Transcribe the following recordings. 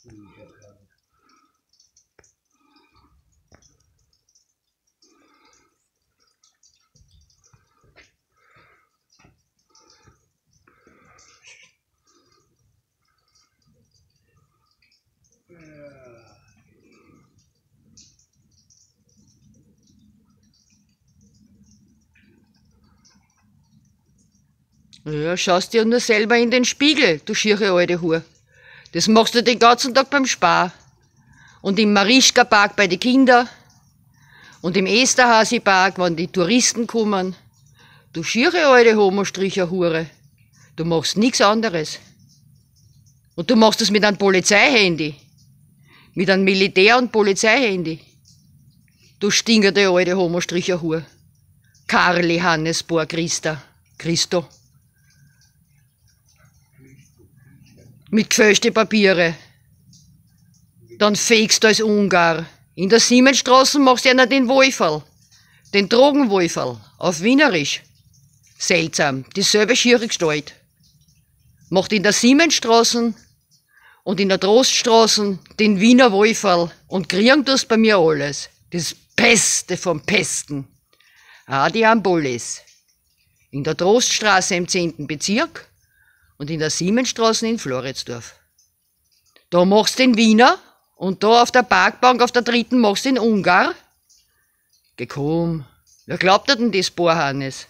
Ja, schaust dir nur selber in den Spiegel, du schiere alte Hure. Das machst du den ganzen Tag beim Spar. Und im Marischka-Park bei den Kindern. Und im Esterhasi-Park, wenn die Touristen kommen. Du schiere alte Homostricher-Hure. Du machst nichts anderes. Und du machst das mit einem Polizeihandy. Mit einem Militär- und Polizeihandy. Du stinkende alte Homostricher-Hure. Karli Hannes Bohr Christo. Mit gefälschten Papiere. Dann fegst du als Ungar. In der Siemensstraße machst du ja nicht den Wolferl. Den Drogenwolferl. Auf Wienerisch. Seltsam. Dieselbe schiere Gestalt. Macht in der Siemensstraße und in der Troststraße den Wiener Wolferl und kriegen tust bei mir alles. Das Beste vom Pesten. Ah, die Ambulis. In der Troststraße im 10. Bezirk und in der Siemensstraße in Floridsdorf. Da machst du den Wiener und da auf der Parkbank auf der 3. machst du den Ungar. Geh komm, wer glaubt denn das Bohrhannes?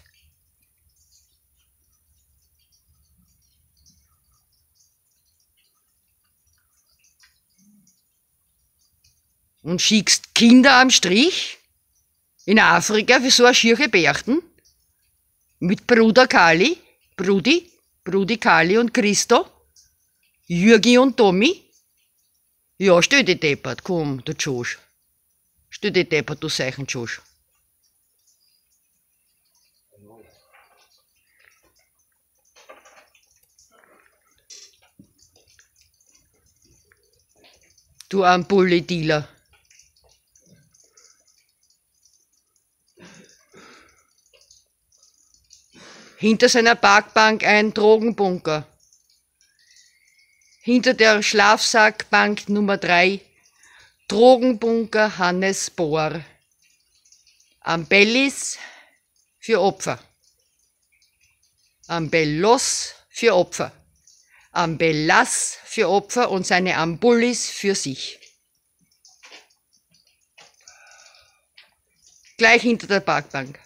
Und schickst Kinder am Strich in Afrika für so eine schiere Berchten mit Bruder Kali, Brudi Kali und Christo, Jürgi und Tommy. Ja, stell dich deppert, komm, du Josh. Stell dich deppert, du Seichen Josh. Du Ampulli-Dealer. Hinter seiner Parkbank ein Drogenbunker. Hinter der Schlafsackbank Nummer 3 Drogenbunker Hannes Bohr. Ambellis für Opfer. Ambellos für Opfer. Ambellas für Opfer und seine Ambullis für sich. Gleich hinter der Parkbank.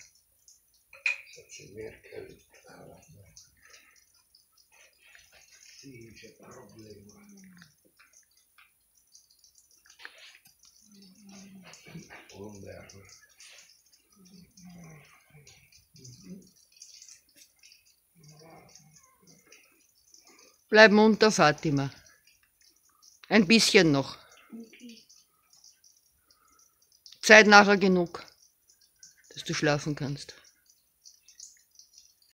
Bleib munter, Fatima. Ein bisschen noch. Zeit nachher genug, dass du schlafen kannst.